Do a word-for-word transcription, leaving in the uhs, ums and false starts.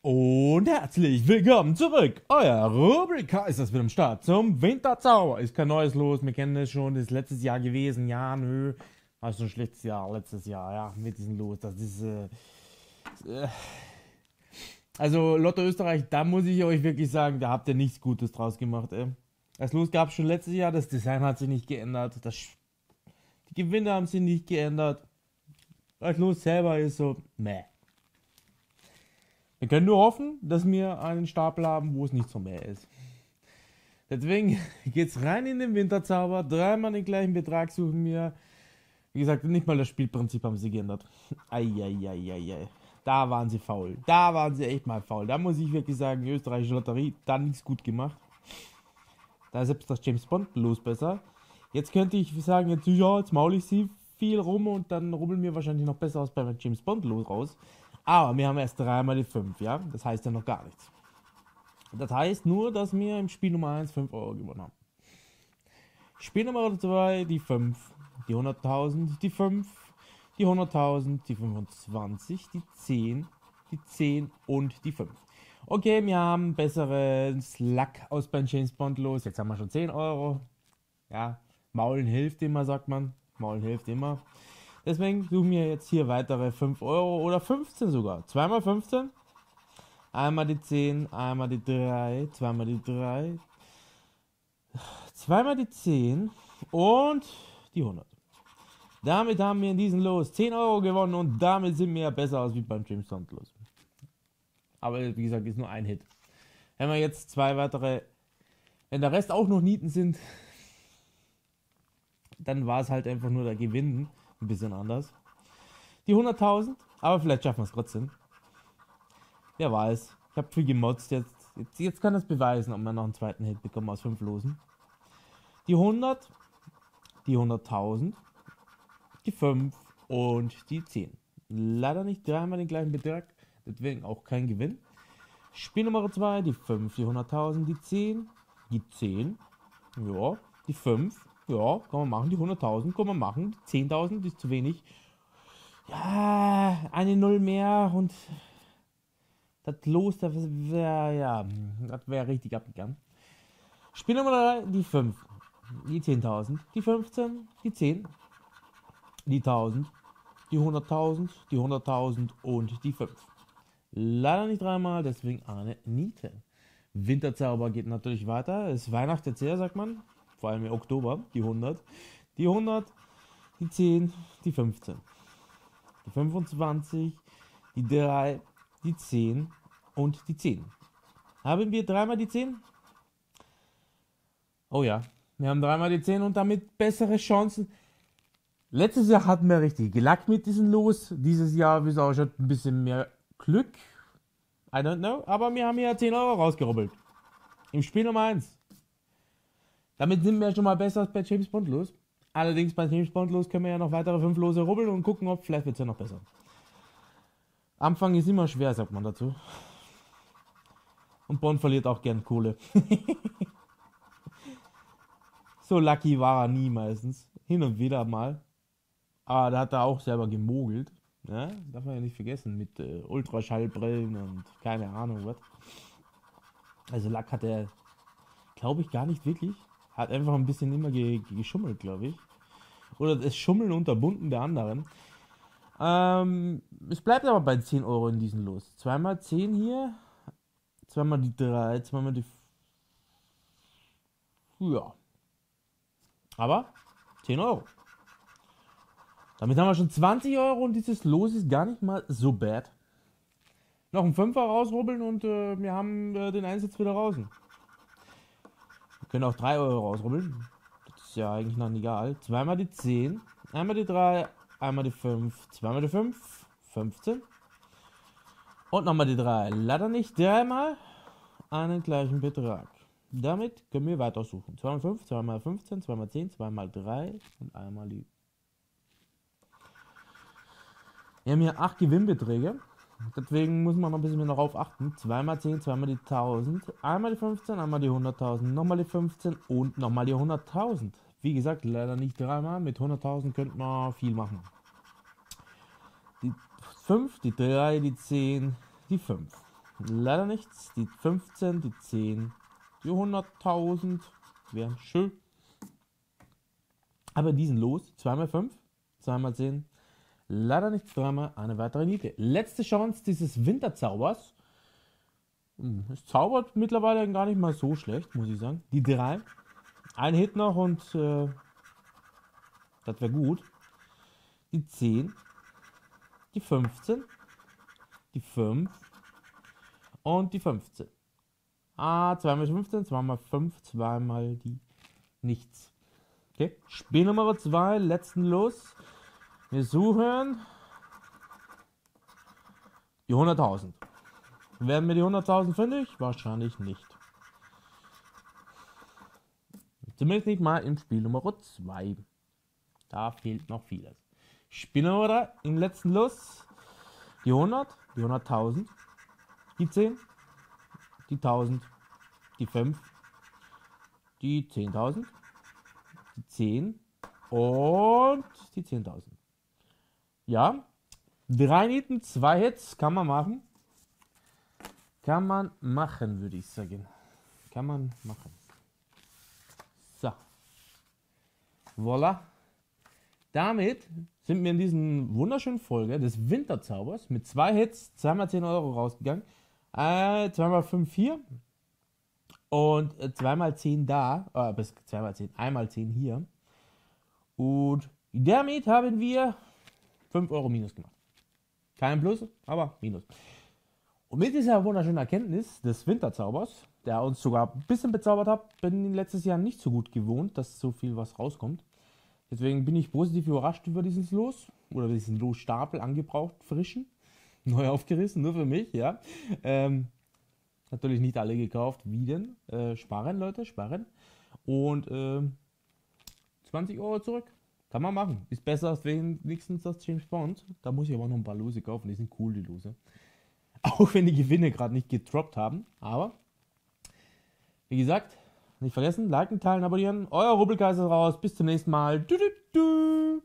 Und herzlich willkommen zurück. Euer Rubrika ist das wieder am Start zum Winterzauber. Ist kein neues los, wir kennen es schon, das ist letztes Jahr gewesen. Ja, nö, war schon ein schlechtes Jahr, letztes Jahr, ja, mit diesem Los. Das ist, äh, äh, also Lotto Österreich, da muss ich euch wirklich sagen, da habt ihr nichts Gutes draus gemacht, ey. Das Los gab es schon letztes Jahr, das Design hat sich nicht geändert, das, die Gewinne haben sich nicht geändert. Das Los selber ist so, meh. Wir können nur hoffen, dass wir einen Stapel haben, wo es nicht so mehr ist. Deswegen geht's rein in den Winterzauber. Dreimal den gleichen Betrag suchen wir. Wie gesagt, nicht mal das Spielprinzip haben sie geändert. Eieieiei. Da waren sie faul. Da waren sie echt mal faul. Da muss ich wirklich sagen, die österreichische Lotterie, da nichts gut gemacht. Da ist selbst das James Bond Los besser. Jetzt könnte ich sagen, jetzt, ja, jetzt maul ich sie viel rum und dann rubbeln wir wahrscheinlich noch besser aus beim James Bond Los raus. Aber wir haben erst dreimal die fünf, ja? Das heißt ja noch gar nichts. Das heißt nur, dass wir im Spiel Nummer eins fünf Euro gewonnen haben. Spiel Nummer zwei die fünf, die hunderttausend, die fünf, die hunderttausend, die fünfundzwanzig, die zehn, die zehn und die fünf. Okay, wir haben besseres Lack aus beim James Bond Los. Jetzt haben wir schon zehn Euro. Ja, Maulen hilft immer, sagt man. Maulen hilft immer. Deswegen suchen wir jetzt hier weitere fünf Euro oder fünfzehn sogar. Zweimal fünfzehn. Einmal die zehn, einmal die drei, zweimal die drei, zweimal die zehn und die hundert. Damit haben wir in diesem Los zehn Euro gewonnen und damit sind wir ja besser aus wie beim James Bond Los. Aber wie gesagt, ist nur ein Hit. Wenn wir jetzt zwei weitere, wenn der Rest auch noch Nieten sind, dann war es halt einfach nur der Gewinn. Ein bisschen anders. Die hunderttausend, aber vielleicht schaffen wir es trotzdem. Wer weiß. Ich habe viel gemotzt. Jetzt, jetzt, jetzt kann es beweisen, ob wir noch einen zweiten Hit bekommen aus fünf Losen. Die hundert, die hunderttausend, die fünf und die zehn. Leider nicht dreimal den gleichen Betrag, deswegen auch kein Gewinn. Spiel Nummer zwei, die fünf, die hunderttausend, die zehn, die zehn, ja, die fünf. Ja, kann man machen, die hunderttausend kann man machen, die zehntausend ist zu wenig. Ja, eine Null mehr und das Los, das wäre, ja, das wäre richtig abgegangen. Spiel Nummer drei, die fünf, die zehntausend, die fünfzehn, die zehn, die tausend, die hunderttausend, die hunderttausend und die fünf. Leider nicht dreimal, deswegen eine Niete. Winterzauber geht natürlich weiter, es ist Weihnachten jetzt her, sagt man. Vor allem im Oktober, die hundert, die hundert, die zehn, die fünfzehn, die fünfundzwanzig, die drei, die zehn und die zehn. Haben wir dreimal die zehn? Oh ja, wir haben dreimal die zehn und damit bessere Chancen. Letztes Jahr hatten wir richtig gelackt mit diesem Los. Dieses Jahr, wie es ausschaut, ein bisschen mehr Glück. I don't know, aber wir haben hier zehn Euro rausgerubbelt. Im Spiel Nummer eins. Damit sind wir schon mal besser als bei James Bond Los. Allerdings bei James Bond Los können wir ja noch weitere fünf Lose rubbeln und gucken, ob vielleicht wird es ja noch besser. Anfang ist immer schwer, sagt man dazu. Und Bond verliert auch gern Kohle. So lucky war er nie meistens. Hin und wieder mal. Aber da hat er auch selber gemogelt. Ja, darf man ja nicht vergessen. Mit äh, Ultraschallbrillen und keine Ahnung was. Also Lack hat er, glaube ich, gar nicht wirklich. Hat einfach ein bisschen immer ge geschummelt, glaube ich. Oder das Schummeln unterbunden der anderen. Ähm, es bleibt aber bei zehn Euro in diesem Los. Zweimal zehn hier. Zweimal die drei. Zweimal die... Ja. Aber zehn Euro. Damit haben wir schon zwanzig Euro und dieses Los ist gar nicht mal so bad. Noch einen Fünfer rausrubbeln und äh, wir haben äh, den Einsatz wieder draußen. Wir können auch drei Euro rausrubbeln. Das ist ja eigentlich noch egal. Zweimal die zehn, einmal die drei, einmal die fünf, zweimal die fünf, fünfzehn. Und nochmal die drei. Leider nicht dreimal einen gleichen Betrag. Damit können wir weitersuchen. zweimal fünf, zweimal fünfzehn, zweimal zehn, zweimal drei und einmal die. Wir haben hier acht Gewinnbeträge. Deswegen muss man noch ein bisschen mehr darauf achten. zweimal zehn, zweimal die tausend, einmal die fünfzehn, einmal die hunderttausend, nochmal die fünfzehn und nochmal die hunderttausend. Wie gesagt, leider nicht dreimal. Mit hunderttausend könnte man viel machen. Die fünf, die drei, die zehn, die fünf. Leider nichts. Die fünfzehn, die zehn, die hunderttausend wären schön. Aber diesen los. zwei mal fünf, zwei mal zehn. Leider nicht zweimal eine weitere Niete. Letzte Chance dieses Winterzaubers. Es zaubert mittlerweile gar nicht mal so schlecht, muss ich sagen. Die drei. Ein Hit noch und äh, das wäre gut. Die zehn. Die fünfzehn. Die fünf. Und die fünfzehn. Ah, zwei mal fünfzehn, zwei mal fünf, zwei mal die nichts. Okay, Spiel Nummer zwei, letzten los. Wir suchen die hunderttausend. Werden wir die hunderttausend fündig? Wahrscheinlich nicht. Zumindest nicht mal im Spiel Nummer zwei. Da fehlt noch vieles. Spiel Nummer drei, im letzten Los. Die hundert, die hunderttausend, die zehn, die tausend, die fünf, die zehntausend, die zehn und die zehntausend. Ja, drei Nieten, zwei Hits, kann man machen. Kann man machen, würde ich sagen. Kann man machen. So. Voila. Damit sind wir in diesen wunderschönen Folge des Winterzaubers mit zwei Hits, zweimal zehn Euro rausgegangen. Äh, zweimal fünf, vier. Und äh, zweimal zehn da. Äh, bis zweimal zehn, einmal zehn hier. Und damit haben wir fünf Euro minus gemacht. Kein Plus, aber Minus. Und mit dieser wunderschönen Erkenntnis des Winterzaubers, der uns sogar ein bisschen bezaubert hat, bin ich letztes Jahr nicht so gut gewohnt, dass so viel was rauskommt. Deswegen bin ich positiv überrascht über dieses Los oder diesen Losstapel angebraucht, frischen, neu aufgerissen, nur für mich, ja. Ähm, natürlich nicht alle gekauft, wie denn? Äh, sparen, Leute, sparen. Und ähm, zwanzig Euro zurück. Kann man machen. Ist besser als wenigstens das James Bond. Da muss ich aber noch ein paar Lose kaufen. Die sind cool, die Lose. Auch wenn die Gewinne gerade nicht gedroppt haben. Aber, wie gesagt, nicht vergessen, liken, teilen, abonnieren. Euer Rubbelkaiser raus. Bis zum nächsten Mal. Du, du, du.